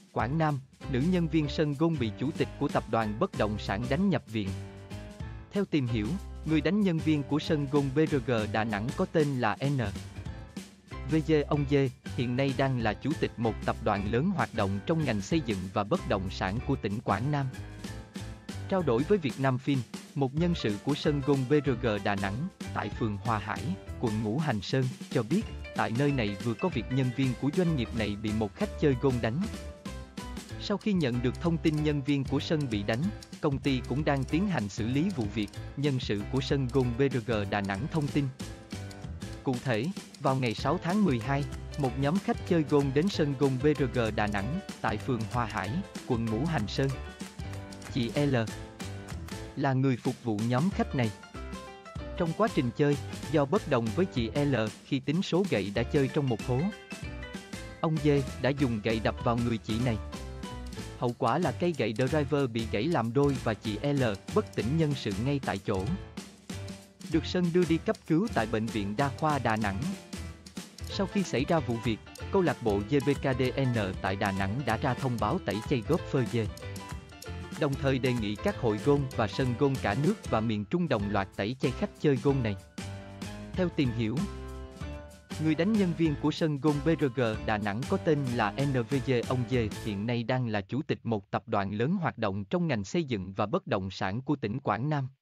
Quảng Nam, nữ nhân viên sân golf bị chủ tịch của tập đoàn bất động sản đánh nhập viện. Theo tìm hiểu, người đánh nhân viên của sân golf BRG Đà Nẵng có tên là N. VG ông D, hiện nay đang là chủ tịch một tập đoàn lớn hoạt động trong ngành xây dựng và bất động sản của tỉnh Quảng Nam. Trao đổi với Vietnamfilm, một nhân sự của sân golf BRG Đà Nẵng, tại phường Hòa Hải, quận Ngũ Hành Sơn, cho biết, tại nơi này vừa có việc nhân viên của doanh nghiệp này bị một khách chơi golf đánh. Sau khi nhận được thông tin nhân viên của sân bị đánh, công ty cũng đang tiến hành xử lý vụ việc, nhân sự của sân golf BRG Đà Nẵng thông tin. Cụ thể, vào ngày 6 tháng 12, một nhóm khách chơi golf đến sân golf BRG Đà Nẵng, tại phường Hòa Hải, quận Ngũ Hành Sơn. Chị L là người phục vụ nhóm khách này. Trong quá trình chơi, do bất đồng với chị L khi tính số gậy đã chơi trong một hố, ông D đã dùng gậy đập vào người chị này. Hậu quả là cây gậy driver bị gãy làm đôi và chị L bất tỉnh nhân sự ngay tại chỗ. Được sân đưa đi cấp cứu tại Bệnh viện Đa khoa Đà Nẵng. Sau khi xảy ra vụ việc, câu lạc bộ GBKDN tại Đà Nẵng đã ra thông báo tẩy chay golfer D. Đồng thời đề nghị các hội golf và sân golf cả nước và miền Trung đồng loạt tẩy chay khách chơi golf này. Theo tìm hiểu, người đánh nhân viên của sân golf BRG Đà Nẵng có tên là NVG ông D, hiện nay đang là chủ tịch một tập đoàn lớn hoạt động trong ngành xây dựng và bất động sản của tỉnh Quảng Nam.